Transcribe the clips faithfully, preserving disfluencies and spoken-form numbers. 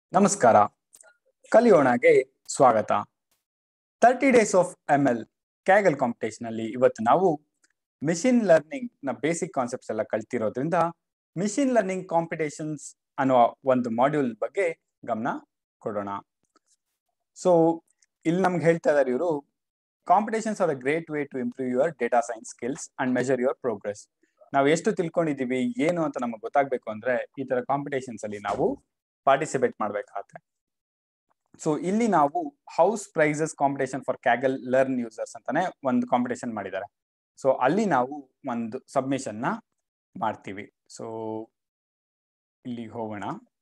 ನಮಸ್ಕಾರ, ಕಲಿಯೋಣಗೆ ಸ್ವಾಗತ. Thirty days of M L Kaggle competition ಅಲ್ಲಿ ಇವತ್ತು ನಾವು ಮಿಷಿನ್ ಲರ್ನಿಂಗ್ ನ ಬೇಸಿಕ್ ಕಾನ್ಸೆಪ್ಟ್ಸ್ ಎಲ್ಲ ಕಲ್ತಿರೋದ್ರಿಂದ ಮಿಷಿನ್ ಲರ್ನಿಂಗ್ ಕಾಂಪಿಟೇಷನ್ಸ್ ಅನ್ನೋ ಒಂದು ಮಾಡ್ಯೂಲ್ ಬಗ್ಗೆ ಗಮನ ಕೊಡೋಣ. ಸೊ ಇಲ್ಲಿ ನಮ್ಗೆ ಹೇಳ್ತಾ ಇದಾರೆ ಇವರು, competitions are a great way to improve your data science skills and measure your progress. ನಾವು ಎಷ್ಟು ತಿಳ್ಕೊಂಡಿದೀವಿ ಏನು ಅಂತ ನಮಗೆ ಗೊತ್ತಾಗ್ಬೇಕು ಅಂದ್ರೆ ಈ ತರ ಕಾಂಪಿಟೇಷನ್ಸ್ ಅಲ್ಲಿ ನಾವು ಪಾರ್ಟಿಸಿಪೇಟ್ ಮಾಡ್ಬೇಕಾಗತ್ತೆ. ಸೊ ಇಲ್ಲಿ ನಾವು house prices competition for Kaggle learn users ಅಂತಾನೆ ಒಂದು ಕಾಂಪಿಟೇಷನ್ ಮಾಡಿದ್ದಾರೆ. ಸೊ ಅಲ್ಲಿ ನಾವು ಒಂದು ಸಬ್ಮಿಷನ್ ನ ಮಾಡ್ತೀವಿ. ಸೊ ಇಲ್ಲಿ ಹೋಗೋಣ.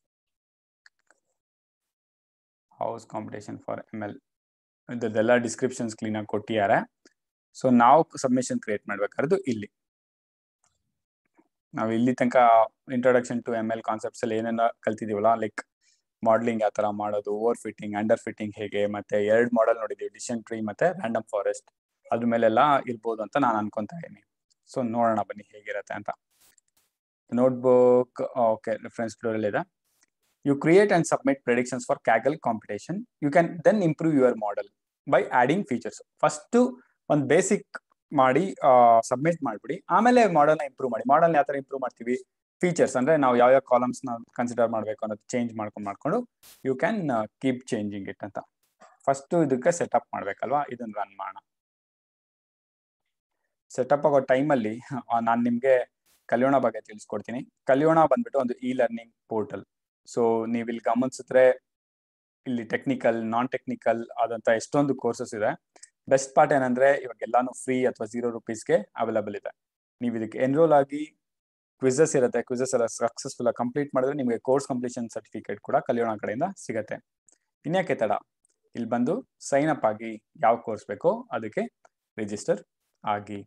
House competition for M L ಇದೆಲ್ಲ ಡಿಸ್ಕ್ರಿಪ್ಷನ್ಸ್ ಕ್ಲೀನ್ ಆಗಿ ಕೊಟ್ಟಿದ್ದಾರೆ. ಸೊ ನಾವು ಸಬ್ಮಿಷನ್ ಕ್ರಿಯೇಟ್ ಮಾಡ್ಬೇಕಾದ್ರೆ ಇಲ್ಲಿ ನಾವು ಇಲ್ಲಿ ತನಕ introduction to M L concepts ಅಲ್ಲಿ ಏನೇನ ಕಲ್ತಿದೀವಲ್ಲ, ಲೈಕ್ ಮಾಡಲಿಂಗ್ ಯಾವ ತರ ಮಾಡೋದು, ಓವರ್ ಫಿಟ್ಟಿಂಗ್, ಅಂಡರ್ ಫಿಟ್ಟಿಂಗ್ ಹೇಗೆ, ಮತ್ತೆ ಎರಡು ಮಾಡೆಲ್ ನೋಡಿದೀವಿ, ಡಿಸಿಷನ್ ಟ್ರೀ ಮತ್ತೆ ರ್ಯಾಂಡಮ್ ಫಾರೆಸ್ಟ್. ಅದ್ರ ಮೇಲೆಲ್ಲ ಇರ್ಬೋದು ಅಂತ ನಾನು ಅನ್ಕೊಂತಾ ಇದೀನಿ. ಸೊ ನೋಡೋಣ ಬನ್ನಿ ಹೇಗಿರತ್ತೆ ಅಂತ. ನೋಟ್ಬುಕ್ ಓಕೆ, ರೆಫರೆನ್ಸ್ ಟ್ಯೂಟೋರಿಯಲ್ ಇದೆ. You create and submit predictions for Kaggle competition. You can then improve your model by adding features. First ಒಂದು ಬೇಸಿಕ್ ಮಾಡಿ ಸಬ್ಮಿಟ್ ಮಾಡ್ಬಿಡಿ, ಆಮೇಲೆ ಮಾಡೆಲ್ ನ ಇಂಪ್ರೂವ್ ಮಾಡಿ. ಮಾಡೆಲ್ ಯಾವ ತರ ಇಂಪ್ರೂವ್ ಮಾಡ್ತೀವಿ, ಫೀಚರ್ಸ್ ಅಂದ್ರೆ ನಾವು ಯಾವ ಯಾವ ಕಾಲಮ್ಸ್ ನ ಕನ್ಸಿಡರ್ ಮಾಡ್ಬೇಕು ಅನ್ನೋದು ಚೇಂಜ್ ಮಾಡ್ಕೊಂಡು ಮಾಡ್ಕೊಂಡು you can keep changing it ಅಂತ. ಫಸ್ಟ್ ಇದಕ್ಕೆ ಸೆಟಪ್ ಮಾಡ್ಬೇಕಲ್ವಾ, ಇದನ್ನ ರನ್ ಮಾಡೋಣ. ಸೆಟಪ್ ಆಗೋ ಟೈಮಲ್ಲಿ ನಾನು ನಿಮ್ಗೆ ಕಲಿಯೋಣ ಬಗ್ಗೆ ತಿಳಿಸ್ಕೊಡ್ತೀನಿ. ಕಲಿಯೋಣ ಬಂದ್ಬಿಟ್ಟು ಒಂದು ಇ ಲರ್ನಿಂಗ್ ಪೋರ್ಟಲ್. ಸೊ ನೀವು ಇಲ್ಲಿ ಗಮನಿಸಿದ್ರೆ ಇಲ್ಲಿ ಟೆಕ್ನಿಕಲ್, ನಾನ್ ಟೆಕ್ನಿಕಲ್ ಆದಂತ ಎಷ್ಟೊಂದು ಕೋರ್ಸಸ್ ಇದೆ. ಬೆಸ್ಟ್ ಪಾರ್ಟ್ ಏನಂದ್ರೆ ಇವಾಗ ಎಲ್ಲಾನು ಫ್ರೀ ಅಥವಾ ಜೀರೋ ರುಪೀಸ್ಗೆ ಅವೈಲಬಲ್ ಇದೆ. ನೀವು ಇದಕ್ಕೆ ಎನ್ರೋಲ್ ಆಗಿ ಕ್ವಿಸಸ್ ಇರುತ್ತೆ, ಕ್ವಿಸಸ್ ಎಲ್ಲ ಸಕ್ಸಸ್ಫುಲ್ ಆಗಿ ಕಂಪ್ಲೀಟ್ ಮಾಡಿದ್ರೆ ನಿಮಗೆ ಕೋರ್ಸ್ ಕಂಪ್ಲೀಷನ್ ಸರ್ಟಿಫಿಕೇಟ್ ಕೂಡ ಕಲಿಯೋಣ ಕಡೆಯಿಂದ ಸಿಗತ್ತೆ. ಇನ್ಯಾಕೆ ತಡ, ಇಲ್ಲಿ ಬಂದು ಸೈನ್ ಅಪ್ ಆಗಿ ಯಾವ ಕೋರ್ಸ್ ಬೇಕೋ ಅದಕ್ಕೆ ರಿಜಿಸ್ಟರ್ ಆಗಿ.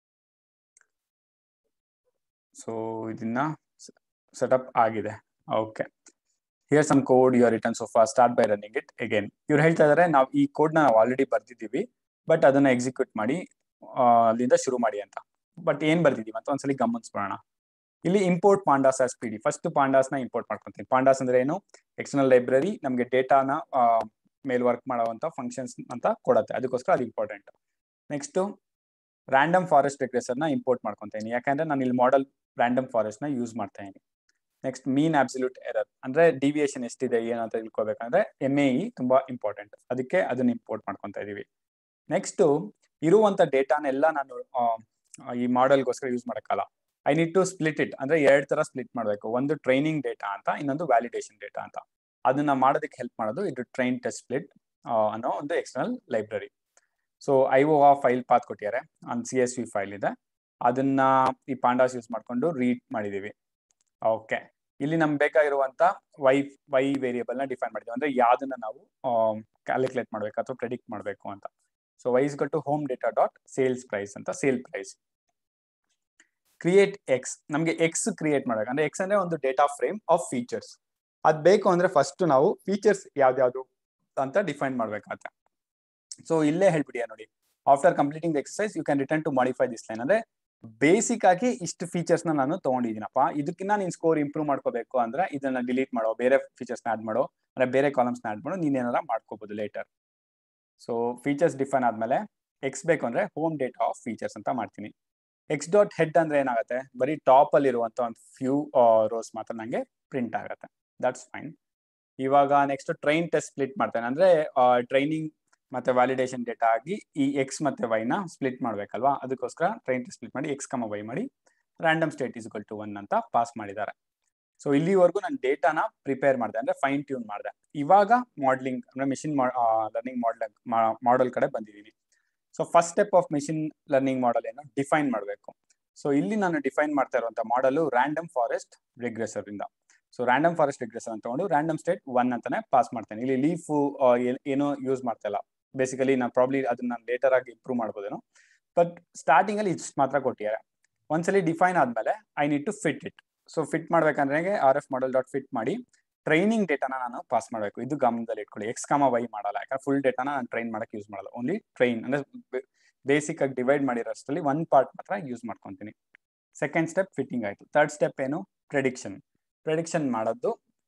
ಸೊ ಇದನ್ನ ಸೆಟಪ್ ಆಗಿದೆ. Okay, here some code you are return so far, start by running it again. ಇವ್ರು ಹೇಳ್ತಾ ಇದಾರೆ ನಾವು ಈ ಕೋಡ್ ನ ನಾವು ಆಲ್ರೆಡಿ ಬರ್ದಿದ್ದೀವಿ, ಬಟ್ ಅದನ್ನ ಎಕ್ಸಿಕ್ಯೂಟ್ ಮಾಡಿ ಅಲ್ಲಿಂದ ಶುರು ಮಾಡಿ ಅಂತ. ಬಟ್ ಏನ್ ಬರ್ದಿದೀವಿ ಅಂತ ಒಂದ್ಸಲಿ ಗಮನಿಸ್ಬೋಣ. ಇಲ್ಲಿ import pandas as P D. First pandas ನ ಇಂಪೋರ್ಟ್ ಮಾಡ್ಕೊಂತೀನಿ. ಪಾಂಡಾಸ್ ಅಂದ್ರೆ ಏನು, ಎಕ್ಸ್ಟರ್ನಲ್ ಲೈಬ್ರರಿ ನಮಗೆ ಡೇಟಾನ ಮೇಲ್ ವರ್ಕ್ ಮಾಡುವಂತ ಫಂಕ್ಷನ್ಸ್ ಅಂತ ಕೊಡತ್ತೆ, ಅದಕ್ಕೋಸ್ಕರ ಅದು important. Next random forest regressor ನ ಇಂಪೋರ್ಟ್ ಮಾಡ್ಕೊಂತೀನಿ, ಯಾಕಂದ್ರೆ ನಾನು ಇಲ್ಲಿ ಮಾಡೆಲ್ ರ್ಯಾಂಡಮ್ ಫಾರೆಸ್ಟ್ ನ ಯೂಸ್ ಮಾಡ್ತಾ ಇದೀನಿ. ನೆಕ್ಸ್ಟ್ ಮೀನ್ ಅಬ್ಸಲ್ಯೂಟ್ ಎರರ್ ಅಂದ್ರೆ ಡಿವಿಯೇಷನ್ ಎಷ್ಟಿದೆ ಏನಂತ ತಿಳ್ಕೊಬೇಕಂದ್ರೆ ಎಮ್ ಎ ಇ ತುಂಬಾ ಇಂಪಾರ್ಟೆಂಟ್, ಅದಕ್ಕೆ ಅದನ್ನ ಇಂಪೋರ್ಟ್ ಮಾಡ್ಕೊಂತ ಇದೀವಿ. ನೆಕ್ಸ್ಟ್ ಇರುವಂತ ಡೇಟಾನೆಲ್ಲ ನಾನು ಈ ಮಾಡೆಲ್ಗೋಸ್ಕರ ಯೂಸ್ ಮಾಡಕ್ಕಲ್ಲ. I need to split it, ಅಂದ್ರೆ ಎರಡ್ ತರ ಸ್ಪ್ಲಿಟ್ ಮಾಡಬೇಕು. ಒಂದು ಟ್ರೈನಿಂಗ್ ಡೇಟಾ ಅಂತ, ಇನ್ನೊಂದು ವ್ಯಾಲಿಡೇಷನ್ ಡೇಟಾ ಅಂತ. ಅದನ್ನ ಮಾಡೋದಕ್ಕೆ ಹೆಲ್ಪ್ ಮಾಡೋದು ಇದು ಟ್ರೈನ್ ಟೆಸ್ಟ್ ಸ್ಪ್ಲಿಟ್ ಅನ್ನೋ ಒಂದು external library. So I O ಆ ಫೈಲ್ ಪಾತ್ ಕೊಟ್ಟಿದ್ದಾರೆ, ಒಂದು ಸಿ ಎಸ್ ವಿ ಫೈಲ್ ಇದೆ, ಅದನ್ನ ಈ ಪಾಂಡಾಸ್ ಯೂಸ್ ಮಾಡ್ಕೊಂಡು ರೀಡ್ ಮಾಡಿದೀವಿ. ಓಕೆ, ಇಲ್ಲಿ ನಮ್ಗೆ ಬೇಕಾಗಿರುವಂತ ವೈ ವೈ ವೇರಿಯಬಲ್ ನ ಡಿಫೈನ್ ಮಾಡಿದ್ವಿ, ಅಂದ್ರೆ ಯಾವ್ದನ್ನ ನಾವು ಕ್ಯಾಲ್ಕುಲೇಟ್ ಮಾಡ್ಬೇಕು ಅಥವಾ ಪ್ರೆಡಿಕ್ಟ್ ಮಾಡ್ಬೇಕು ಅಂತ. So Y is to home data dot sales price ಅಂತ, ಸೇಲ್ ಪ್ರೈಸ್. ಕ್ರಿಯೇಟ್ ಎಕ್ಸ್, ನಮ್ಗೆ ಎಕ್ಸ್ ಕ್ರಿಯೇಟ್ ಮಾಡ್ಬೇಕು, ಅಂದ್ರೆ ಎಕ್ಸ್ ಅಂದ್ರೆ ಒಂದು ಡೇಟಾ ಫ್ರೇಮ್ ಆಫ್ ಫೀಚರ್ಸ್. ಅದ್ ಬೇಕು ಅಂದ್ರೆ ಫಸ್ಟ್ ನಾವು ಫೀಚರ್ಸ್ ಯಾವ್ದ್ಯಾವ್ದು ಅಂತ ಡಿಫೈನ್ ಮಾಡ್ಬೇಕಾಗತ್ತೆ. ಸೊ ಇಲ್ಲೇ ಹೇಳ್ಬಿಡಿಯಾ ನೋಡಿ, after completing the exercise you can return to modify this line. ಅಂದ್ರೆ ಬೇಸಿಕ್ ಆಗಿ ಇಷ್ಟು ಫೀಚರ್ಸ್ ನ ನಾನು ತಗೊಂಡಿದ್ದೀನಪ್ಪ, ಇದಕ್ಕಿಂತ ನೀನ್ ಸ್ಕೋರ್ ಇಂಪ್ರೂವ್ ಮಾಡ್ಕೋಬೇಕು ಅಂದ್ರೆ ಇದನ್ನ ಡಿಲೀಟ್ ಮಾಡೋ, ಬೇರೆ ಫೀಚರ್ಸ್ ನ ಆಡ್ ಮಾಡೋ, ಅಂದ್ರೆ ಬೇರೆ ಕಾಲಮ್ಸ್ ನ ಆಡ್ ಮಾಡೋ, ನೀನ್ ಏನಾರ ಮಾಡ್ಕೋಬಹುದು ಲೇಟರ್. ಸೊ ಫೀಚರ್ಸ್ ಡಿಫೈನ್ ಆದ್ಮೇಲೆ ಎಕ್ಸ್ ಬೇಕು ಅಂದ್ರೆ ಹೋಮ್ ಡೇಟಾ ಆಫ್ ಫೀಚರ್ಸ್ ಅಂತ ಮಾಡ್ತೀನಿ. ಎಕ್ಸ್ ಡಾಟ್ ಹೆಡ್ ಅಂದ್ರೆ ಏನಾಗುತ್ತೆ, ಬರೀ ಟಾಪ್ ಅಲ್ಲಿ ಇರುವಂತ ಒಂದು ಫ್ಯೂ ರೋಸ್ ಮಾತ್ರ ನಂಗೆ ಪ್ರಿಂಟ್ ಆಗುತ್ತೆ. That's fine. ಇವಾಗ ನೆಕ್ಸ್ಟ್ ಟ್ರೈನ್ ಟೆಸ್ಟ್ ಸ್ಪ್ಲಿಟ್ ಮಾಡ್ತೇನೆ, ಅಂದ್ರೆ ಟ್ರೈನಿಂಗ್ ಮತ್ತೆ ವ್ಯಾಲಿಡೇಷನ್ ಡೇಟಾ ಆಗಿ ಈ ಎಕ್ಸ್ ಮತ್ತೆ ವೈ ನ ಸ್ಪ್ಲಿಟ್ ಮಾಡ್ಬೇಕಲ್ವಾ, ಅದಕ್ಕೋಸ್ಕರ ಟ್ರೈನ್ ಟೆಸ್ಟ್ ಸ್ಪ್ಲಿಟ್ ಮಾಡಿ ಎಕ್ಸ್ ಕಮ ವೈ ಮಾಡಿ random state is equal to one ಅಂತ ಪಾಸ್ ಮಾಡಿದ್ದಾರೆ. ಸೊ ಇಲ್ಲಿವರೆಗೂ ನಾನು ಡೇಟಾನ ಪ್ರಿಪೇರ್ ಮಾಡಿದೆ, ಅಂದ್ರೆ ಫೈನ್ ಟ್ಯೂನ್ ಮಾಡಿದೆ. ಇವಾಗ ಮಾಡ್ಲಿಂಗ್ ಅಂದ್ರೆ ಮಿಷಿನ್ ಲರ್ನಿಂಗ್ ಮಾಡೆಲ್ ಮಾಡೆಲ್ ಕಡೆ ಬಂದಿದ್ದೀನಿ. So first step of machine learning model ಏನು, ಡಿಫೈನ್ ಮಾಡಬೇಕು. ಸೊ ಇಲ್ಲಿ ನಾನು ಡಿಫೈನ್ ಮಾಡ್ತಾ ಇರುವಂತ ಮಾಡೆಲ್ ರ್ಯಾಂಡಮ್ ಫಾರೆಸ್ಟ್ ರಿಗ್ರೆಸರ್ ಇಂದ. ಸೊ ರ್ಯಾಂಡಮ್ ಫಾರೆಸ್ಟ್ ರಿಗ್ರೆಸರ್ ಅಂತ ತಗೊಂಡು ರ್ಯಾಂಡಮ್ ಸ್ಟೇಟ್ ಒನ್ ಅಂತಾನೆ ಪಾಸ್ ಮಾಡ್ತೇನೆ. ಇಲ್ಲಿ ಲೀಫ್ ಏನೋ ಯೂಸ್ ಮಾಡ್ತಾ ಇಲ್ಲ, ಬೇಸಿಕಲಿ ನಾನು ಪ್ರಾಬ್ಲಿ ಅದನ್ನ ಲೇಟರ್ ಆಗಿ ಇಂಪ್ರೂವ್ ಮಾಡ್ಬೋದೇನೋ, ಬಟ್ ಸ್ಟಾರ್ಟಿಂಗ್ ಅಲ್ಲಿ ಇಷ್ಟು ಮಾತ್ರ ಕೊಟ್ಟಿದ್ದಾರೆ. ಒಂದ್ಸಲಿ ಡಿಫೈನ್ ಆದ್ಮೇಲೆ I need to fit it. So fit ಮಾಡ್ಬೇಕಂದ್ರೆ R F model dot fit ಮಾಡಿ ಟ್ರೈನಿಂಗ್ ಡೇಟಾನ ನಾನು ಪಾಸ್ ಮಾಡಬೇಕು. ಇದು ಗಮನದಲ್ಲಿ ಇಟ್ಕೊಳ್ಳಿ, ಎಕ್ಸ್ ಕಾಮ ವೈ ಮಾಡಲ್ಲ, ಯಾಕಂದ್ರೆ ಫುಲ್ ಡೇಟಾನ ನಾನು ಟ್ರೈನ್ ಮಾಡಕ್ಕೆ ಯೂಸ್ ಮಾಡಲ್ಲ. ಓನ್ಲಿ ಟ್ರೈನ್ ಅಂದ್ರೆ ಬೇಸಿಕ್ ಆಗಿ ಡಿವೈಡ್ ಮಾಡಿರೋಷ್ಟರಲ್ಲಿ ಒನ್ ಪಾರ್ಟ್ ಮಾತ್ರ ಯೂಸ್ ಮಾಡ್ಕೊತೀನಿ. ಸೆಕೆಂಡ್ ಸ್ಟೆಪ್ ಫಿಟ್ಟಿಂಗ್ ಆಯ್ತು. ಥರ್ಡ್ ಸ್ಟೆಪ್ ಏನು, ಪ್ರೆಡಿಕ್ಷನ್. ಪ್ರೆಡಿಕ್ಷನ್ ಮಾಡೋದು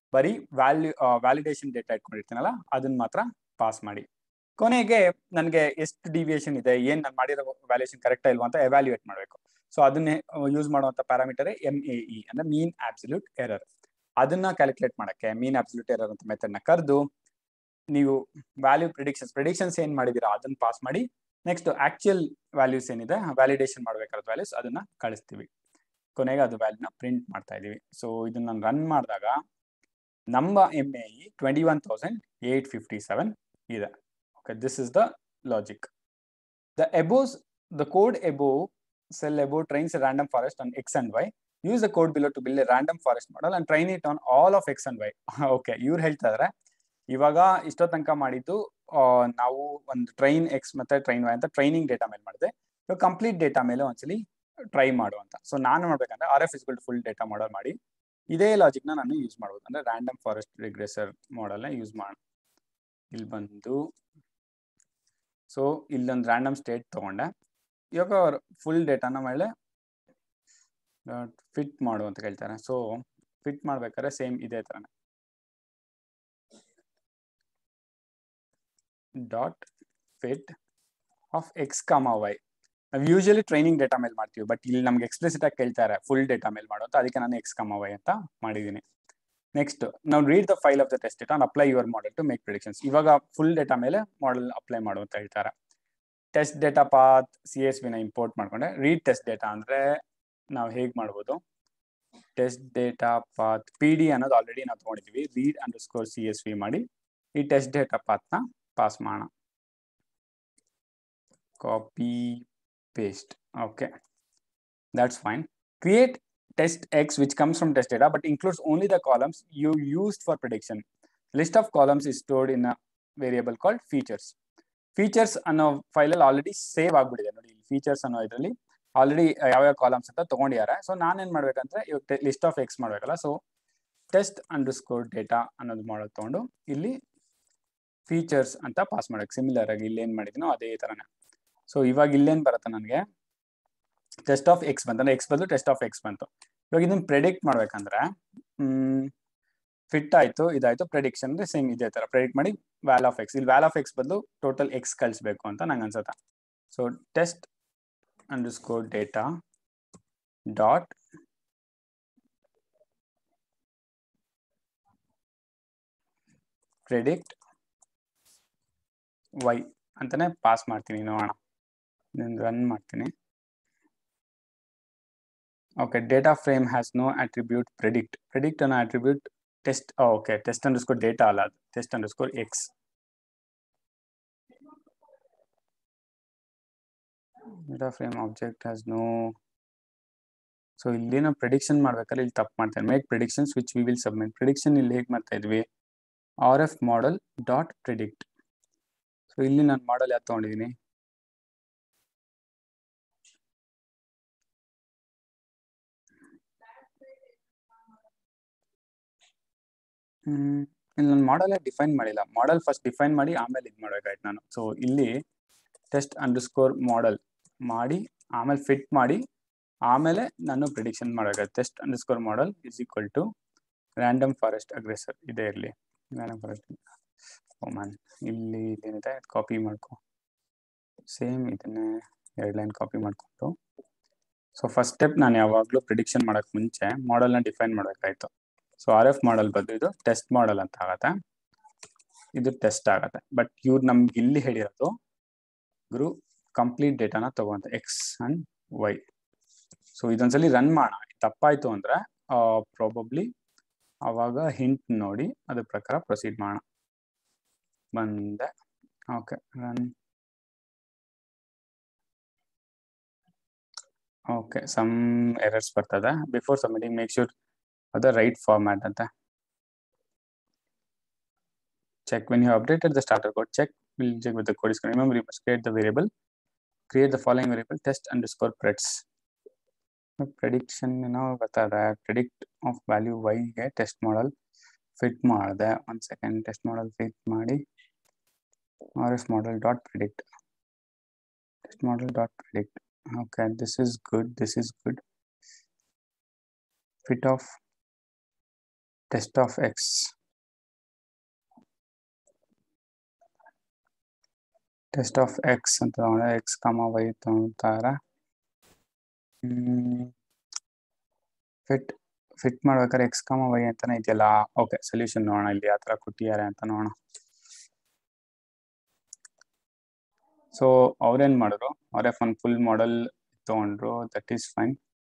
ಬರೀ ವ್ಯಾಲ್ಯೂ ವ್ಯಾಲಿಡೇಷನ್ ಡೇಟಾ ಇಟ್ಕೊಂಡಿರ್ತೀನಲ್ಲ ಅದನ್ನ ಮಾತ್ರ ಪಾಸ್ ಮಾಡಿ. ಕೊನೆಗೆ ನನಗೆ ಎಷ್ಟು ಡಿವಿಯೇಷನ್ ಇದೆ, ಏನ್ ನಾನು ಮಾಡಿರೋ ವ್ಯಾಲ್ಯೂಷನ್ ಕರೆಕ್ಟಾ ಇಲ್ವಾ ಅಂತ ಎವ್ಯಾಲ್ಯೂಯೇಟ್ ಮಾಡಬೇಕು. ಸೊ ಅದನ್ನೇ ಯೂಸ್ ಮಾಡುವಂತ ಪ್ಯಾರಾಮೀಟರ್ ಎಮ್ ಎ ಇ ಅಂದ್ರೆ ಮೀನ್ ಆಬ್ಸಲ್ಯೂಟ್ ಎರರ್. ಅದನ್ನ ಕ್ಯಾಲ್ಕುಲೇಟ್ ಮಾಡಕ್ಕೆ ಮೀನ್ ಆಬ್ಸಲ್ಯೂಟ್ ಎರರ್ ಅಂತ ಮೆಥಡ್ ನ ಕರೆದು ನೀವು ವ್ಯಾಲ್ಯೂ ಪ್ರಿಡಿಕ್ಷನ್ಸ್ ಪ್ರಿಡಿಕ್ಷನ್ಸ್ ಏನ್ ಮಾಡಿದೀರಾ ಅದನ್ನ ಪಾಸ್ ಮಾಡಿ, ನೆಕ್ಸ್ಟ್ ಆಕ್ಚುಯಲ್ ವ್ಯಾಲ್ಯೂಸ್ ಏನಿದೆ ವ್ಯಾಲಿಡೇಷನ್ ಮಾಡಬೇಕಾದ ವ್ಯಾಲ್ಯೂಸ್ ಅದನ್ನ ಕಳಿಸ್ತೀವಿ. ಕೊನೆಗೆ ಅದು ವ್ಯಾಲ್ಯೂನ ಪ್ರಿಂಟ್ ಮಾಡ್ತಾ ಇದೀವಿ. ಸೊ ಇದನ್ನ ನಾನು ರನ್ ಮಾಡಿದಾಗ ನಮ್ಮ M A E twenty one thousand eight fifty seven ಇದೆ. Okay, this is the logic. The above the code above cell above trains a random forest on x and y. Use the code below to build a random forest model and train it on all of x and y. Okay, ಇವ್ರು ಹೇಳ್ತಾ ಇದಾರೆ ಇವಾಗ ಇಷ್ಟೋ ತನಕ ಮಾಡಿದ್ದು ನಾವು ಒಂದು train X ಮತ್ತೆ ಟ್ರೈನ್ ವೈ ಅಂತ ಟ್ರೈನಿಂಗ್ ಡೇಟಾ ಮೇಲೆ ಮಾಡಿದೆ. ಇವಾಗ ಕಂಪ್ಲೀಟ್ ಡೇಟಾ ಮೇಲೆ ಒಂದ್ಸಲಿ ಟ್ರೈ ಮಾಡು ಅಂತ. ಸೊ ನಾನು ಮಾಡ್ಬೇಕಂದ್ರೆ ಆರ್ ಎಫ್ ಇಸ್ಕಲ್ ಫುಲ್ ಡೇಟಾ ಮಾಡಲ್ ಮಾಡಿ ಇದೇ ಲಾಜಿಕ್ನ ನಾನು ಯೂಸ್ ಮಾಡ್ಬೋದು. ಅಂದ್ರೆ ರ್ಯಾಂಡಮ್ ಫಾರೆಸ್ಟ್ ರಿಗ್ರೆಸರ್ ಮಾಡಲ್ನ ಯೂಸ್ ಮಾಡಿ ಇಲ್ಲಿ ಬಂದು, ಸೊ ಇಲ್ಲೊಂದು ರ್ಯಾಂಡಮ್ ಸ್ಟೇಟ್ ತಗೊಂಡೆ. ಇವಾಗ ಫುಲ್ ಡೇಟಾನ ಮೇಲೆ ಫಿಟ್ ಮಾಡು ಅಂತ ಕೇಳ್ತಾರೆ. ಸೊ ಫಿಟ್ ಮಾಡ್ಬೇಕಾದ್ರೆ ಸೇಮ್ ಇದೇ ತರನೇ dot fit of X comma Y. ನಾವು ಯೂಶಲಿ ಟ್ರೈನಿಂಗ್ ಡೇಟಾ ಮೇಲೆ ಮಾಡ್ತೀವಿ, ಬಟ್ ಇಲ್ಲಿ ನಮ್ಗೆ ಎಕ್ಸ್ಪ್ಲಿಸಿಟ್ ಆಗಿ ಕೇಳ್ತಾರೆ ಫುಲ್ ಡೇಟಾ ಮೇಲೆ ಮಾಡು ಅಂತ, ಅದಕ್ಕೆ ನಾನು ಎಕ್ಸ್ ಕಾಮ ವೈ ಅಂತ ಮಾಡಿದ್ದೀನಿ. ನೆಕ್ಸ್ಟ್ ನಾವು read the file of the test data and apply your model to make predictions. ಇವಾಗ ಫುಲ್ ಡೇಟಾ ಮೇಲೆ ಮಾಡೆಲ್ ಅಪ್ಲೈ ಮಾಡು ಅಂತ ಹೇಳ್ತಾರೆ. Test data path C S V ನ ಇಂಪೋರ್ಟ್ ಮಾಡ್ಕೊಂಡೆ. ರೀಡ್ ಟೆಸ್ಟ್ ಡೇಟಾ ಅಂದ್ರೆ ನಾವು ಹೇಗೆ ಮಾಡ್ಬೋದು, test data path P D ಅನ್ನೋದು ಆಲ್ರೆಡಿ ನಾವು ತಗೊಂಡಿದ್ವಿ. ರೀಡ್ ಅಂಡರ್ ಸ್ಕೋರ್ ಸಿ ಎಸ್ ವಿ ಮಾಡಿ ಈ ಟೆಸ್ಟ್ ಡೇಟಾ ಪಾತ್ ನ ಪಾಸ್ ಮಾಡೋಣ. Copy paste. Okay, that's fine. Create test x which comes from test data but includes only the columns you used for prediction. List of columns is stored in a variable called features. Features ಅನ್ನೋ ಫೈಲಲ್ಲಿ already save ಆಗ್ಬಿಟ್ಟಿದೆ ನೋಡಿ. Features ಅನ್ನೋ ಇದರಲ್ಲಿ already ಯಾವ್ಯಾವ columns ಅಂತ ತಗೊಂಡಿದ್ದಾರೆ. So ನಾನೇನ್ ಮಾಡ್ಬೇಕಂದ್ರೆ ಇವಾಗ ಲಿಸ್ಟ್ ಆಫ್ ಎಕ್ಸ್ ಮಾಡ್ಬೇಕಲ್ಲ. ಸೊ ಟೆಸ್ಟ್ ಅಂಡರ್ ಸ್ಕೋರ್ ಡೇಟಾ ಅನ್ನೋದು ಮಾಡೋದು ತಗೊಂಡು ಇಲ್ಲಿ ಫೀಚರ್ಸ್ ಅಂತ ಪಾಸ್ ಮಾಡಕ್ಕೆ ಸಿಮಿಲರ್ ಆಗಿ ಇಲ್ಲಿ ಏನ್ ಮಾಡಿದ್ನೋ ಅದೇ ತರನೇ. ಸೊ ಇವಾಗ ಇಲ್ಲೇನ್ ಬರುತ್ತೆ ನನಗೆ ಟೆಸ್ಟ್ ಆಫ್ ಎಕ್ಸ್ ಬಂತು, ಅಂದ್ರೆ ಎಕ್ಸ್ ಬದಲು ಟೆಸ್ಟ್ ಆಫ್ ಎಕ್ಸ್ ಬಂತು. ಇವಾಗ ಇದನ್ನ ಪ್ರೆಡಿಕ್ಟ್ ಮಾಡ್ಬೇಕಂದ್ರೆ ಹ್ಮ್ ಫಿಟ್ ಆಯ್ತು, ಇದಾಯ್ತು. ಪ್ರೆಡಿಕ್ಷನ್ ಅಂದ್ರೆ ಸೇಮ್ ಇದೇ ತರ ಪ್ರೆಡಿಕ್ಟ್ ಮಾಡಿ ವ್ಯಾಲ್ ಆಫ್ ಎಕ್ಸ್. ಇಲ್ಲಿ ವ್ಯಾಲ್ ಆಫ್ ಎಕ್ಸ್ ಬದಲು ಟೋಟಲ್ ಎಕ್ಸ್ ಕಳಿಸ್ಬೇಕು ಅಂತ ನಂಗೆ ಅನ್ಸುತ್ತೆ. So test under score data dot predict Y ಅಂತಾನೆ ಪಾಸ್ ಮಾಡ್ತೀನಿ. ನೋಡೋಣ, ನಾನು ರನ್ ಮಾಡ್ತೀನಿ. Okay, data frame has no attribute predict. Predict ಅನ್ನೋ attribute test. Okay, test under score data ಅಲ್ಲ, ಅದು test under score X. Data frame object has no. So ಇಲ್ಲಿ ನಾವು ಪ್ರಿಡಿಕ್ಷನ್ ಮಾಡ್ಬೇಕಾದ್ರೆ ಇಲ್ಲಿ ತಪ್ಪು ಮಾಡ್ತೇವೆ. Make predictions which we will submit. Prediction ಇಲ್ಲಿ ಹೇಗೆ ಮಾಡ್ತಾ ಇದ್ವಿ, R F model dot predict. So ಇಲ್ಲಿ ನಾನು ಮಾಡಲ್ ಯಾವ್ದು ತಗೊಂಡಿದ್ದೀನಿ, ಹ್ಮ್ ಇಲ್ಲಿ ನಾನು ಮಾಡಲ್ ಡಿಫೈನ್ ಮಾಡಿಲ್ಲ. ಮಾಡಲ್ ಫಸ್ಟ್ ಡಿಫೈನ್ ಮಾಡಿ ಆಮೇಲೆ ಇದು ಮಾಡ್ಬೇಕಾಯ್ತು ನಾನು. ಸೊ ಇಲ್ಲಿ ಟೆಸ್ಟ್ ಅಂಡರ್ ಸ್ಕೋರ್ ಮಾಡಲ್ ಮಾಡಿ ಆಮೇಲೆ ಫಿಟ್ ಮಾಡಿ ಆಮೇಲೆ ನಾನು ಪ್ರಿಡಿಕ್ಷನ್ ಮಾಡಬೇಕಾಯ್ತು. Test under score model is equal to random forest regressor ಇದೇ ಇರಲಿ. ರ್ಯಾಂಡಮ್ ಫಾರೆಸ್ಟ್ ಓ ಮ್ಯಾನ್, ಇಲ್ಲಿ ಇದೇನಿದೆ ಕಾಪಿ ಮಾಡ್ಕೊ, ಸೇಮ್ ಇದನ್ನೇ ಎರಡು ಲೈನ್ ಕಾಪಿ ಮಾಡ್ಕೊಂಡು. ಸೊ ಫಸ್ಟ್ ಸ್ಟೆಪ್ ನಾನು ಯಾವಾಗಲೂ ಪ್ರಿಡಿಕ್ಷನ್ ಮಾಡೋಕ್ಕೆ ಮುಂಚೆ ಮಾಡಲ್ನ ಡಿಫೈನ್ ಮಾಡಬೇಕಾಯ್ತು. ಸೊ ಆರ್ ಎಫ್ ಮಾಡಲ್ ಬದಲು ಇದು ಟೆಸ್ಟ್ ಮಾಡಲ್ ಅಂತ ಆಗತ್ತೆ, ಇದು ಟೆಸ್ಟ್ ಆಗತ್ತೆ. ಬಟ್ ಇವ್ರು ನಮ್ಗೆ ಇಲ್ಲಿ ಹೇಳಿರೋದು ಗುರು ಕಂಪ್ಲೀಟ್ ಡೇಟಾನ ತಗೊಂತ ಎಕ್ಸ್ ಅಂಡ್ ವೈ. ಸೊ ಇದೊಂದ್ಸಲಿ ರನ್ ಮಾಡೋಣ. ತಪ್ಪಾಯ್ತು ಅಂದ್ರೆ ಪ್ರಾಬಬ್ಲಿ ಅವಾಗ ಹಿಂಟ್ ನೋಡಿ ಅದ್ರ ಪ್ರಕಾರ ಪ್ರೊಸೀಡ್ ಮಾಡೋಣ. ಬಂದೆ. Okay, run. Okay, some errors ಬರ್ತದೆ. ಬಿಫೋರ್ ಸಬ್ಮಿಟಿಂಗ್ ಮೇಕ್ ಶೂರ್ ಅದು ರೈಟ್ ಫಾರ್ಮ್ಯಾಟ್ ಅಂತ check. When you have updated the starter code, check will check with the code is correct. Remember, you must create the variable, create the following variable test underscore preds. Prediction ಏನೋ ಬರ್ತಾಯಿದೆ. predict of value y ಗೆ test model fit ಮಾಡಿದೆ. One second, test model fit ಮಾಡಿ R F model dot predict, test model dot predict. Okay, this is good, this is good. Fit of test of x test of x ಅಂತ ತಗೊಂಡ್ರೆ x comma y ತಗೊಳ್ತಾರೆ. Fit fit ಮಾಡ್ಬೇಕಾದ್ರೆ x comma y ಅಂತಾನೆ ಇದೆಯಲ್ಲ. Okay, solution ನೋಡೋಣ ಇಲ್ಲಿ ಯಾವ ಥರ ಕೊಟ್ಟಿದ್ದಾರೆ ಅಂತ ನೋಡೋಣ. ಸೊ ಅವ್ರೇನ್ ಮಾಡಿದ್ರು, ಅವರೇ ಫನ್ ಫುಲ್ ಮಾಡೆಲ್ ತಗೊಂಡ್ರು, that is fine.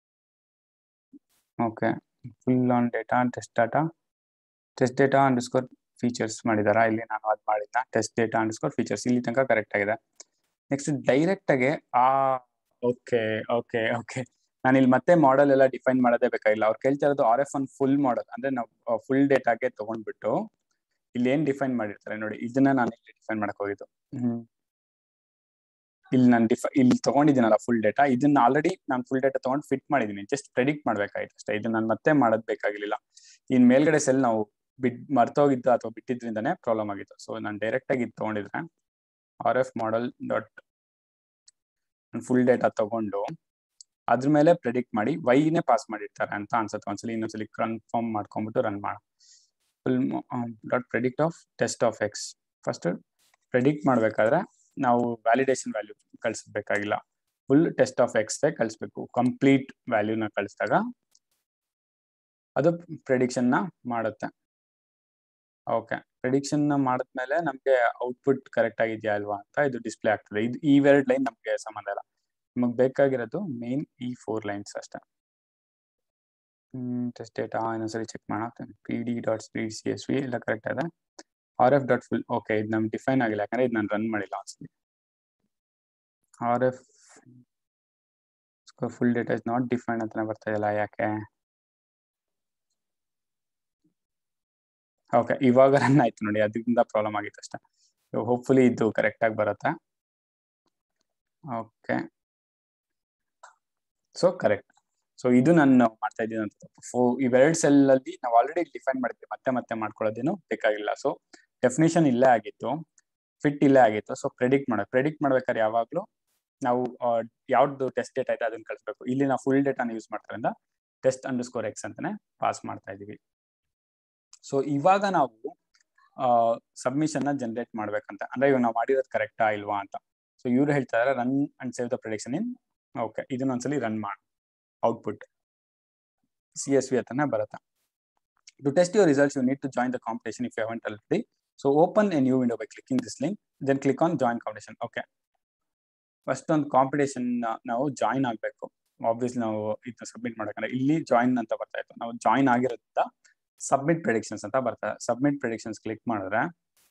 Okay, full on data test data test data underscore features ಮಾಡಿದಾರಾ ಇಲ್ಲಿ? ನಾನು ಅದು ಮಾಡಿದ್ದ ಟೆಸ್ಟ್ ಡೇಟಾ ಅಂಡರ್ಸ್ಕೋರ್ ಫೀಚರ್ಸ್ ಇಲ್ಲಿ ತನಕ ಕರೆಕ್ಟ್ ಆಗಿದೆ. ನೆಕ್ಸ್ಟ್ ಡೈರೆಕ್ಟ್ ಆಗಿ ಆ ಓಕೆ ಓಕೆ ಓಕೆ ನಾನು ಇಲ್ಲಿ ಮತ್ತೆ ಮಾಡೆಲ್ ಎಲ್ಲ ಡಿಫೈನ್ ಮಾಡೋದೇ ಬೇಕಾಗಿಲ್ಲ. ಅವ್ರು ಕೇಳ್ತಾ ಇರೋದು R F one full model, ಅಂದ್ರೆ ನಾವು ಫುಲ್ ಡೇಟಾಗೆ ತಗೊಂಡ್ಬಿಟ್ಟು ಇಲ್ಲಿ ಏನ್ ಡಿಫೈನ್ ಮಾಡಿರ್ತಾರೆ ನೋಡಿ, ಇದನ್ನ ನಾನು ಇಲ್ಲಿ ಡಿಫೈನ್ ಮಾಡಕ್ ಹೋಗಿದ್ದು. ಹ್ಮ್ ಇಲ್ಲಿ ನಾನು ಡಿಫೈ ಇಲ್ಲಿ ತಗೊಂಡಿದ್ದೀನಲ್ಲ ಫುಲ್ ಡೇಟಾ, ಇದನ್ನ ಆಲ್ರೆಡಿ ನಾನು ಫುಲ್ ಡೇಟಾ ತಗೊಂಡು ಫಿಟ್ ಮಾಡಿದ್ದೀನಿ, ಜಸ್ಟ್ ಪ್ರೆಡಿಕ್ಟ್ ಮಾಡ್ಬೇಕಾಯ್ತು ಅಷ್ಟೇ. ಇದನ್ನ ನಾನು ಮತ್ತೆ ಮಾಡೋದ್ ಬೇಕಾಗಿರ್ಲಿಲ್ಲ. ಇನ್ ಮೇಲ್ಗಡೆ ಸೆಲ್ ನಾವು ಬಿಟ್ ಮರ್ತೋಗಿದ್ದು ಅಥವಾ ಬಿಟ್ಟಿದ್ರಿಂದಾನೇ ಪ್ರಾಬ್ಲಮ್ ಆಗಿತ್ತು. ಸೊ ನಾನು ಡೈರೆಕ್ಟ್ ಆಗಿ ಇದು ತಗೊಂಡಿದ್ರೆ R F model dot full data ತಗೊಂಡು ಅದ್ರ ಮೇಲೆ ಪ್ರೆಡಿಕ್ಟ್ ಮಾಡಿ ವೈನೇ ಪಾಸ್ ಮಾಡಿರ್ತಾರೆ ಅಂತ ಅನ್ಸುತ್ತೆ. ಒಂದ್ಸಲಿ ಇನ್ನೊಂದ್ಸಲಿ ಕನ್ಫರ್ಮ್ ಮಾಡ್ಕೊಂಡ್ಬಿಟ್ಟು ರನ್ ಮಾಡ. Full dot predict of test of x. First predict ಮಾಡ್ಬೇಕಾದ್ರೆ ನಾವು ವ್ಯಾಲಿಡೇಷನ್ ವ್ಯಾಲ್ಯೂ ಕಳಿಸ್ಬೇಕಾಗಿಲ್ಲ, ಫುಲ್ ಟೆಸ್ಟ್ ಆಫ್ ಎಕ್ಸ್ ಕಳಿಸ್ಬೇಕು. ಕಂಪ್ಲೀಟ್ ವ್ಯಾಲ್ಯೂನ ಕಳಿಸಿದಾಗ ಅದು ಪ್ರೆಡಿಕ್ಷನ್ ನ ಮಾಡುತ್ತೆ. ಓಕೆ, ಪ್ರೆಡಿಕ್ಷನ್ ನ ಮಾಡಿದ್ಮೇಲೆ ನಮ್ಗೆ ಔಟ್ಪುಟ್ ಕರೆಕ್ಟ್ ಆಗಿದೆಯಾ ಅಲ್ವಾ ಅಂತ ಇದು ಡಿಸ್ಪ್ಲೇ ಆಗ್ತದೆ. ಇದು ಈ ಎರಡು ಲೈನ್ ನಮ್ಗೆ ಸಂಬಂಧ ಇಲ್ಲ, ನಮಗ್ ಬೇಕಾಗಿರೋದು ಮೇನ್ ಈ ಫೋರ್ ಲೈನ್ಸ್ ಅಷ್ಟೇ. ಹ್ಮ್ ಟೆಸ್ಟ್ ಡೇಟಾ ಇನ್ನೊಂದ್ಸರಿ ಚೆಕ್ ಮಾಡೋಣ. P D dot speed C S V ಎಲ್ಲ ಕರೆಕ್ಟ್ ಇದೆ. R F dot full okay, ಇದು ನಮ್ಗೆ ಡಿಫೈನ್ ಆಗಿಲ್ಲ ಯಾಕಂದ್ರೆ ಇದು ನಾನು ರನ್ ಮಾಡಿಲ್ಲ ಒಂದ್ಸಲಿ. R F full data is not defined ಅಂತಾನೆ ಬರ್ತಾ ಇಲ್ಲ, ಯಾಕೆ? ಓಕೆ, ಇವಾಗ ರನ್ ಆಯ್ತು ನೋಡಿ, ಅದರಿಂದ ಪ್ರಾಬ್ಲಮ್ ಆಗಿತ್ತು ಅಷ್ಟೇ. ಹೋಪ್ಫುಲಿ ಇದು ಕರೆಕ್ಟ್ ಆಗಿ ಬರುತ್ತೆ. Okay, so correct. ಸೊ ಇದು ನಾನು ಮಾಡ್ತಾ ಇದ್ದೀನಿ ಅಂತ ತಪ್ಪು. ಇವೆರಡು ಸೆಲ್ ಅಲ್ಲಿ ನಾವು ಆಲ್ರೆಡಿ ಡಿಫೈನ್ ಮಾಡಿದ್ವಿ, ಮತ್ತೆ ಮತ್ತೆ ಮಾಡ್ಕೊಳ್ಳೋದೇನು ಬೇಕಾಗಿಲ್ಲ. ಸೊ ಡೆಫಿನೇಷನ್ ಇಲ್ಲೇ ಆಗಿತ್ತು, ಫಿಟ್ ಇಲ್ಲೇ ಆಗಿತ್ತು. ಸೊ ಪ್ರೆಡಿಕ್ಟ್ ಮಾಡೋದು ಪ್ರೆಡಿಕ್ಟ್ ಮಾಡ್ಬೇಕಾದ್ರೆ ಯಾವಾಗ್ಲೂ ನಾವು ಯಾವ್ದು ಟೆಸ್ಟ್ ಡೇಟಾ ಇದೆ ಅದನ್ನ ಕಳಿಸ್ಬೇಕು. ಇಲ್ಲಿ ನಾವು ಫುಲ್ ಡೇಟಾನ ಯೂಸ್ ಮಾಡ್ತಾರಿಂದ ಟೆಸ್ಟ್ ಅಂಡರ್ ಸ್ಕೋರ್ ಎಕ್ಸ್ ಅಂತಾನೆ ಪಾಸ್ ಮಾಡ್ತಾ ಇದೀವಿ. ಸೊ ಇವಾಗ ನಾವು ಸಬ್ಮಿಷನ್ ನ ಜನರೇಟ್ ಮಾಡ್ಬೇಕಂತ, ಅಂದ್ರೆ ಇವಾಗ ನಾವು ಮಾಡಿರೋದು ಕರೆಕ್ಟಾ ಇಲ್ವಾ ಅಂತ. ಸೊ ಇವ್ರು ಹೇಳ್ತಾ ಇದಾರೆ run and save the prediction in. Okay, ಇದನ್ನ ಒಂದ್ಸಲಿ ರನ್ ಮಾಡಿ ಔಟ್ಪುಟ್ ಸಿ ಎಸ್ ವಿ ಅಂತಾನೆ ಬರುತ್ತೆ. To test your results you need to join the competition if you haven't already. So open a new window by clicking this link, then click on join competition. Okay, first ಒಂದು competition ನಾವು join ಆಗ್ಬೇಕು. Obviously ನಾವು ಇದನ್ನ submit ಮಾಡಬೇಕಂದ್ರೆ ಇಲ್ಲಿ join ಅಂತ ಬರ್ತಾ ಇತ್ತು, ನಾವು ಜಾಯಿನ್ ಆಗಿರೋದ್ರಿಂದ ಸಬ್ಮಿಟ್ ಪ್ರೆಡಿಕ್ಷನ್ಸ್ ಅಂತ ಬರ್ತಾರೆ. ಸಬ್ಮಿಟ್ ಪ್ರೆಡಿಕ್ಷನ್ಸ್ ಕ್ಲಿಕ್ ಮಾಡಿದ್ರೆ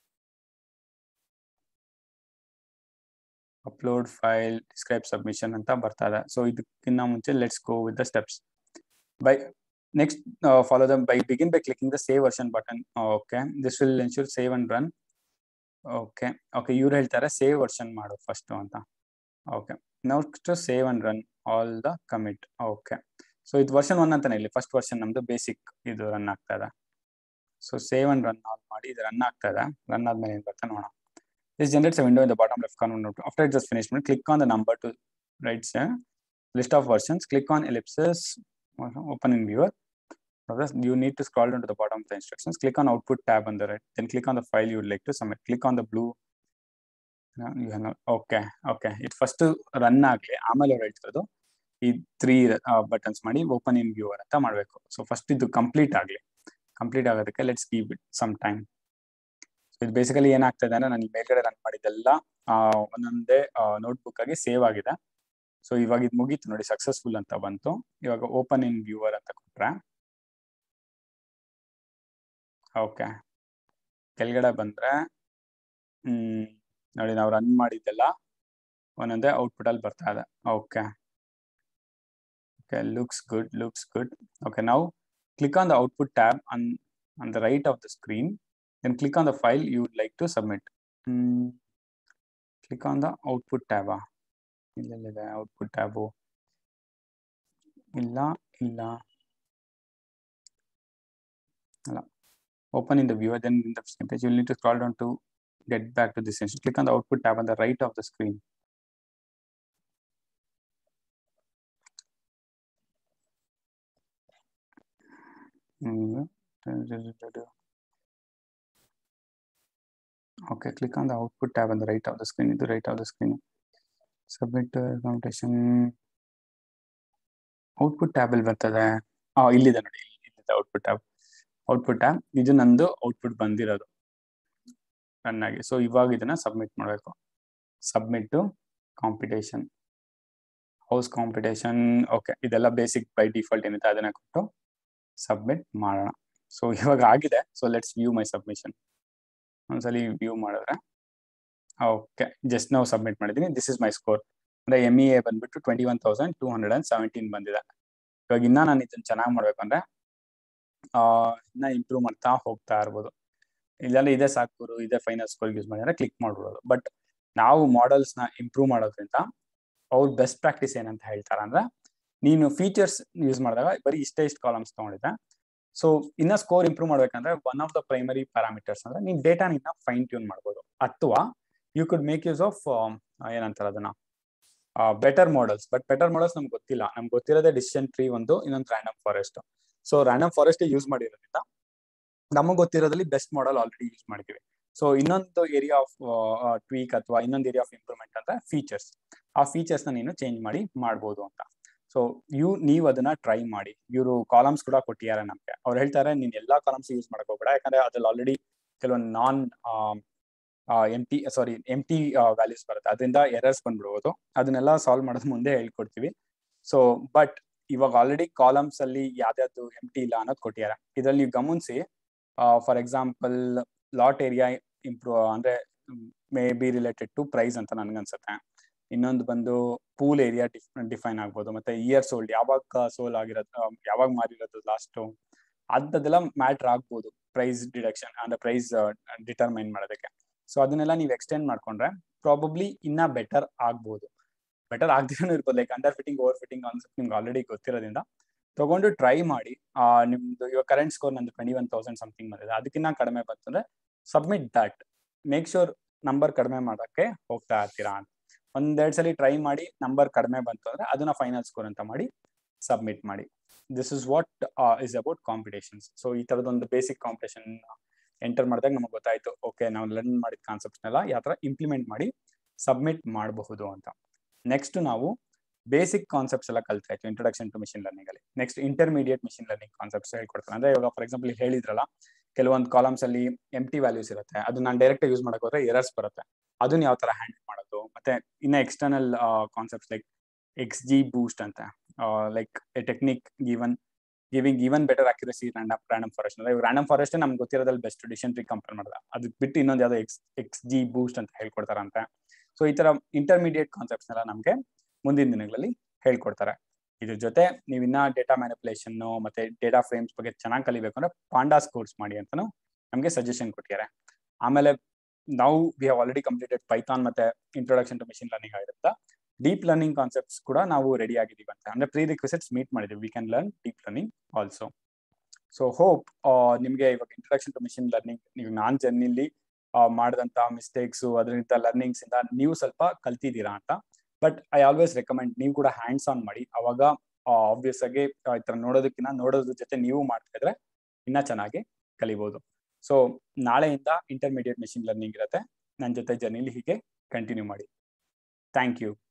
ಅಪ್ಲೋಡ್ ಫೈಲ್ ಡಿಸ್ಕ್ರೈಬ್ ಸಬ್ಮಿಷನ್ ಅಂತ ಬರ್ತಾ ಇದೆ. ಸೊ ಇದಕ್ಕಿಂತ ಮುಂಚೆ let's go with the steps. By next follow the by begin by clicking the save version button. Okay, this will ensure save and run. Okay okay ಇವ್ರು ಹೇಳ್ತಾರೆ save version ಮಾಡು first ಅಂತ. Okay, now to save and run all the commit. Okay, so ಇದು version one ಅಂತಾನೆ, ಇಲ್ಲಿ first version ನಮ್ದು basic ಇದು run ಆಗ್ತಾ ಇದೆ. So save and run all ಮಾಡಿ ಇದು ರನ್ ಆಗ್ತಾ ಇದೆ. ರನ್ ಆದ್ಮೇಲೆ ಏನ್ ಬರ್ತಾ ನೋಡೋಣ. This generates a window in the bottom left corner note. After it just finished, click on the number to write a list of versions. Click on ellipsis, open in viewer. You need to scroll down to the bottom of the instructions. Click on output tab on the right. Then click on the file you would like to submit. Click on the blue. You have no, okay, okay. It first run ಆಗಲಿ, ಆಮೇಲೆ ಅವ್ರು ಹೇಳ್ತಿರೋದು ಈ three buttons ಮಾಡಿ open in viewer ಅಂತ ಮಾಡಬೇಕು. So first ಇದು complete ಆಗಲಿ. ಕಂಪ್ಲೀಟ್ ಆಗೋದಕ್ಕೆ let's give it some time. ಇದು ಬೇಸಿಕಲಿ ಏನಾಗ್ತದೆ ಅಂದ್ರೆ ನಾನು ಮೇಲ್ಗಡೆ ರನ್ ಮಾಡಿದ್ದೆಲ್ಲ ಒಂದೊಂದೇ ನೋಟ್ಬುಕ್ ಆಗಿ ಸೇವ್ ಆಗಿದೆ. ಸೊ ಇವಾಗ ಇದು ಮುಗೀತು ನೋಡಿ, ಸಕ್ಸಸ್ಫುಲ್ ಅಂತ ಬಂತು. ಇವಾಗ ಓಪನ್ ಇನ್ ವ್ಯೂವರ್ ಅಂತ ಕೊಟ್ರೆ ಓಕೆ, ಕೆಳಗಡೆ ಬಂದ್ರೆ ಹ್ಮ್ ನೋಡಿ ನಾವು ರನ್ ಮಾಡಿದ್ದೆಲ್ಲ ಒಂದೊಂದೇ ಔಟ್ಪುಟ್ ಅಲ್ಲಿ ಬರ್ತಾ ಇದೆ. Okay okay looks good looks good okay, ನಾವು click on the output tab on on the right of the screen. Then click on the file you would like to submit. Hmm. Click on the output tab. Illa illa output tab. Illa illa. Illa. Open in the viewer. Then in the same page you will need to scroll down to get back to this section. Click on the output tab on the right of the screen. Hmm. Okay, click on the output tab on the right of the screen. ಇದು right of the screen. Submit computation. Output tab ಅಲ್ಲಿ ಬರ್ತದೆ. ಆ ಇಲ್ಲಿದೆ ನೋಡಿ, ಇಲ್ಲಿದೆ output tab. Output tab ಇದು ನಂದು output ಬಂದಿರೋದು ರನ್ ಆಗಿ. ಸೊ ಇವಾಗ ಇದನ್ನ ಸಬ್ಮಿಟ್ ಮಾಡಬೇಕು. Submit to competition, house competition. Okay, ಇದೆಲ್ಲ ಬೇಸಿಕ್ ಬೈ ಡಿಫಾಲ್ಟ್ ಏನಿದೆ ಅದನ್ನ ಕೊಟ್ಟು ಸಬ್ಮಿಟ್ ಮಾಡೋಣ. ಸೊ ಇವಾಗ ಆಗಿದೆ. So let's view my submission. ಒಂದ್ಸಲಿ ವ್ಯೂ ಮಾಡಿದ್ರೆ ಓಕೆ, ಜಸ್ಟ್ ನಾವು ಸಬ್ಮಿಟ್ ಮಾಡಿದ್ದೀನಿ. This is my score. ಅಂದ್ರೆ ಎಮ್ ಇ ಎ ಬಂದ್ಬಿಟ್ಟು twenty one thousand two hundred and seventeen ಬಂದಿದೆ. ಇವಾಗ ಇನ್ನ ನಾನು ಇದನ್ನ ಚೆನ್ನಾಗಿ ಮಾಡ್ಬೇಕು ಅಂದ್ರೆ ಆ ಇನ್ನ ಇಂಪ್ರೂವ್ ಮಾಡ್ತಾ ಹೋಗ್ತಾ ಇರ್ಬೋದು. ಇಲ್ಲಾಂದ್ರೆ ಇದೇ ಸಾಕು, ಇದೇ ಫೈನಲ್ ಸ್ಕೋರ್ ಯೂಸ್ ಮಾಡಿದ್ರೆ ಕ್ಲಿಕ್ ಮಾಡ್ಬಿಡೋದು. ಬಟ್ ನಾವು ಮಾಡೆಲ್ಸ್ ನ ಇಂಪ್ರೂವ್ ಮಾಡೋದ್ರಿಂದ ಅವ್ರ ಬೆಸ್ಟ್ ಪ್ರಾಕ್ಟೀಸ್ ಏನಂತ ಹೇಳ್ತಾರ ಅಂದ್ರೆ, ನೀನು ಫೀಚರ್ಸ್ ಯೂಸ್ ಮಾಡಿದಾಗ ಬರೀ ಇಷ್ಟೇ ಇಷ್ಟು ಕಾಲಮ್ಸ್ ತಗೊಂಡಿದ್ದೆ. ಸೊ ಇನ್ನ ಸ್ಕೋರ್ ಇಂಪ್ರೂವ್ ಮಾಡ್ಬೇಕಂದ್ರೆ one of the primary parameters ಅಂದ್ರೆ ನೀವು ಡೇಟಾ ಇನ್ನ ಫೈನ್ ಟ್ಯೂನ್ ಮಾಡ್ಬೋದು. ಅಥವಾ you could make use of ಏನಂತಾರೆ ಅದನ್ನ better models. But better models ನಮ್ಗೆ ಗೊತ್ತಿಲ್ಲ. ನಮ್ಗೆ ಗೊತ್ತಿರೋದೇ ಡಿಸಿಷನ್ ಟ್ರೀ ಒಂದು, ಇನ್ನೊಂದು random forest. So random forest use ಮಾಡಿರೋದ್ರಿಂದ ನಮಗೆ ಗೊತ್ತಿರೋದ್ರಲ್ಲಿ ಬೆಸ್ಟ್ ಮಾಡೆಲ್ ಆಲ್ರೆಡಿ ಯೂಸ್ ಮಾಡಿದ್ದೀವಿ. ಸೊ ಇನ್ನೊಂದು ಏರಿಯಾ ಆಫ್ ಟ್ವೀಕ್ ಅಥವಾ ಇನ್ನೊಂದು ಏರಿಯಾ ಆಫ್ ಇಂಪ್ರೂವ್ಮೆಂಟ್ ಅಂದ್ರೆ ಫೀಚರ್ಸ್. ಆ ಫೀಚರ್ಸ್ ನ ನೀನು ಚೇಂಜ್ ಮಾಡಿ ಮಾಡ್ಬೋದು ಅಂತ. ಸೊ ಯು ನೀವು ಅದನ್ನ ಟ್ರೈ ಮಾಡಿ. ಇವರು ಕಾಲಮ್ಸ್ ಕೂಡ ಕೊಟ್ಟಿದ್ದಾರೆ ನಮ್ಗೆ. ಅವ್ರು ಹೇಳ್ತಾರೆ ನೀನ್ ಎಲ್ಲಾ ಕಾಲಮ್ಸ್ ಯೂಸ್ ಮಾಡಕ್ ಹೋಗ್ಬೇಡ, ಯಾಕಂದ್ರೆ ಅದ್ರಲ್ಲಿ ಆಲ್ರೆಡಿ ಕೆಲವೊಂದು non empty sorry empty values ಬರುತ್ತೆ, ಅದರಿಂದ ಎರರ್ಸ್ ಬಂದ್ಬಿಡ್ಬೋದು. ಅದನ್ನೆಲ್ಲ ಸಾಲ್ವ್ ಮಾಡೋದು ಮುಂದೆ ಹೇಳ್ಕೊಡ್ತೀವಿ. ಸೊ ಬಟ್ ಇವಾಗ ಆಲ್ರೆಡಿ ಕಾಲಮ್ಸ್ ಅಲ್ಲಿ ಯಾವ್ದಾದ್ರು ಎಂ ಟಿ ಇಲ್ಲ ಅನ್ನೋದು ಕೊಟ್ಟಿದ್ದಾರೆ. ಇದ್ರಲ್ಲಿ ನೀವು ಗಮನಿಸಿ, for example lot area improve ಅಂದ್ರೆ maybe related to price ಅಂತ ನನ್ಗನ್ಸುತ್ತೆ. ಇನ್ನೊಂದು ಬಂದು ಪೂಲ್ ಏರಿಯಾ ಡಿಫೈನ್ ಆಗ್ಬೋದು. ಮತ್ತೆ ಇಯರ್ ಸೋಲ್ಡ್, ಯಾವಾಗ ಸೋಲ್ ಆಗಿರೋದು, ಯಾವಾಗ ಮಾರಿರೋದು ಲಾಸ್ಟ್, ಅದೆಲ್ಲ ಮ್ಯಾಟ್ರ್ ಆಗ್ಬೋದು ಪ್ರೈಸ್ ಡಿಡಕ್ಷನ್ ಅಂದ್ರೆ ಪ್ರೈಸ್ ಡಿಟರ್ಮೈನ್ ಮಾಡೋದಕ್ಕೆ. ಸೊ ಅದನ್ನೆಲ್ಲ ನೀವು ಎಕ್ಸ್ಟೆಂಡ್ ಮಾಡ್ಕೊಂಡ್ರೆ ಪ್ರಾಬಬ್ಲಿ ಇನ್ನ ಬೆಟರ್ ಆಗ್ಬೋದು. ಬೆಟರ್ ಆಗ್ದಿರೂ ಇರ್ಬೋದು. Like underfitting, overfitting concept ನಿಮ್ಗೆ ಆಲ್ರೆಡಿ ಗೊತ್ತಿರೋದ್ರಿಂದ ತಗೊಂಡು ಟ್ರೈ ಮಾಡಿ. ಆ ನಿಮ್ದು ಇವಾಗ ಕರೆಂಟ್ ಸ್ಕೋರ್ ನಂದು ಟ್ವೆಂಟಿ ಒನ್ ತೌಸಂಡ್ ಸಮಥಿಂಗ್ ಬಂದಿದೆ. ಅದಕ್ಕಿಂತ ಕಡಿಮೆ ಬಂತಂದ್ರೆ submit that. Make sure number ಕಡಿಮೆ ಮಾಡೋಕ್ಕೆ ಹೋಗ್ತಾ ಇರ್ತೀರಾ ಅಂತ. ಒಂದೆರಡು ಸಲ ಟ್ರೈ ಮಾಡಿ, ನಂಬರ್ ಕಡಿಮೆ ಬಂತು ಅಂದ್ರೆ ಅದನ್ನ ಫೈನಲ್ ಸ್ಕೋರ್ ಅಂತ ಮಾಡಿ ಸಬ್ಮಿಟ್ ಮಾಡಿ. This is what is about competitions. So ಈ ತರದೊಂದು ಬೇಸಿಕ್ ಕಾಂಪಿಟೇಷನ್ ಎಂಟರ್ ಮಾಡಿದಾಗ ನಮಗೆ ಗೊತ್ತಾಯ್ತು, ಓಕೆ ನಾವು ಲರ್ನ್ ಮಾಡಿದ ಕಾನ್ಸೆಪ್ಟ್ನೆಲ್ಲ ಯಾವ ತರ ಇಂಪ್ಲಿಮೆಂಟ್ ಮಾಡಿ ಸಬ್ಮಿಟ್ ಮಾಡಬಹುದು ಅಂತ. ನೆಕ್ಸ್ಟ್ ನಾವು ಬೇಸಿಕ್ ಕಾನ್ಸೆಪ್ಟ್ಸ್ ಎಲ್ಲ ಕಲ್ತಾಯ್ತು ಇಂಟ್ರೊಡಕ್ಷನ್ ಟು ಮಿಷಿನ್ ಲರ್ನಿಂಗ್ ಅಲ್ಲಿ. Next intermediate machine learning concepts ಹೇಳ್ಕೊಡ್ತಾರೆ. ಅಂದ್ರೆ ಇವಾಗ ಫಾರ್ ಎಕ್ಸಾಂಪಲ್ ಹೇಳಿದ್ರಲ್ಲ, ಕೆಲವೊಂದು ಕಾಲಮ್ಸ್ ಅಲ್ಲಿ ಎಂ ಟಿ ವ್ಯಾಲ್ಯೂಸ್ ಇರುತ್ತೆ, ಅದನ್ನ ನಾನು ಡೈರೆಕ್ಟ್ ಯೂಸ್ ಮಾಡಕ್ ಹೋದ್ರೆ ಎರರ್ಸ್ ಬರುತ್ತೆ. ಅದನ್ನ ಯಾವ ತರ ಹ್ಯಾಂಡಲ್ ಮಾಡೋದು. ಮತ್ತೆ ಇನ್ನ external concepts like X G boost ಅಂತ, like a technique given giving even better accuracy random random forest. ಅಂದ್ರೆ ರ್ಯಾಂಡಮ್ ಫಾರೆಸ್ಟ್ ನಮ್ಗೆ ಗೊತ್ತಿರೋದ್ರಲ್ಲಿ ಬೆಸ್ಟ್ ಡಿಸಿಷನ್ ಟ್ರೀ ಕಂಪೇರ್ ಮಾಡಿದ. ಅದಕ್ಕೆ ಬಿಟ್ಟು ಇನ್ನೊಂದು ಯಾವ್ದೋ ಎಕ್ಸ್ ಎಕ್ಸ್ ಜಿ ಬೂಸ್ಟ್ ಅಂತ ಹೇಳ್ಕೊಡ್ತಾರಂತೆ. ಸೊ ಈ ತರ ಇಂಟರ್ಮೀಡಿಯೇಟ್ ಕಾನ್ಸೆಪ್ಟ್ಸ್ ಎಲ್ಲ ನಮ್ಗೆ ಮುಂದಿನ ದಿನಗಳಲ್ಲಿ ಹೇಳ್ಕೊಡ್ತಾರೆ. ಇದ್ರ ಜೊತೆ ನೀವು ಇನ್ನ ಡೇಟಾ ಮ್ಯಾನಿಪುಲೇಷನ್ ಮತ್ತೆ ಡೇಟಾ ಫ್ರೇಮ್ಸ್ ಬಗ್ಗೆ ಚೆನ್ನಾಗಿ ಕಲಿಬೇಕು ಅಂದ್ರೆ ಪಾಂಡಾಸ್ ಕೋರ್ಸ್ ಮಾಡಿ ಅಂತಾನು ನಮ್ಗೆ ಸಜೆಷನ್ ಕೊಟ್ಟಿದ್ದಾರೆ. ಆಮೇಲೆ ನಾವು we have already completed Python ಮತ್ತೆ ಇಂಟ್ರೊಡಕ್ಷನ್ ಟು ಮಿಷಿನ್ ಲರ್ನಿಂಗ್ ಆಗಿರುತ್ತೆ. ಡೀಪ್ ಲರ್ನಿಂಗ್ ಕಾನ್ಸೆಪ್ಟ್ಸ್ ಕೂಡ ನಾವು ರೆಡಿ ಆಗಿದ್ದೀವಿ ಅಂತ, ಅಂದ್ರೆ ಪ್ರೀ ರಿಕ್ವಿಸಿಟ್ಸ್ ಮೀಟ್ ಮಾಡಿದ್ದೀವಿ. We can learn deep learning also. So hope ನಿಮ್ಗೆ ಇವಾಗ ಇಂಟ್ರೊಡಕ್ಷನ್ ಟು ಮಿಷಿನ್ ಲರ್ನಿಂಗ್ ನೀವು ನಾನ್ ಜರ್ನಿಲಿ ಮಾಡಿದಂತ ಮಿಸ್ಟೇಕ್ಸ್ ಅದರಿಂದ ಲರ್ನಿಂಗ್ಸ್ ಇಂದ ನೀವು ಸ್ವಲ್ಪ ಕಲ್ತಿದ್ದೀರಾ ಅಂತ. ಬಟ್ ಐ ಆಲ್ವೇಸ್ ರೆಕಮೆಂಡ್ ನೀವು ಕೂಡ ಹ್ಯಾಂಡ್ಸ್ ಆನ್ ಮಾಡಿ. ಅವಾಗ ಆಬ್ವಿಯಸ್ ಆಗಿ ಈ ತರ ನೋಡೋದಕ್ಕಿಂತ ನೋಡೋದ್ರ ಜೊತೆ ನೀವು ಮಾಡ್ತಾ ಇದ್ರೆ ಇನ್ನ ಚೆನ್ನಾಗಿ ಕಲಿಬಹುದು. ಸೊ ನಾಳೆಯಿಂದ ಇಂಟರ್ಮೀಡಿಯೇಟ್ ಮಿಷಿನ್ ಲರ್ನಿಂಗ್ ಇರುತ್ತೆ. ನನ್ನ ಜೊತೆ ಜರ್ನಿಲಿ ಹೀಗೆ ಕಂಟಿನ್ಯೂ ಮಾಡಿ. Thank you.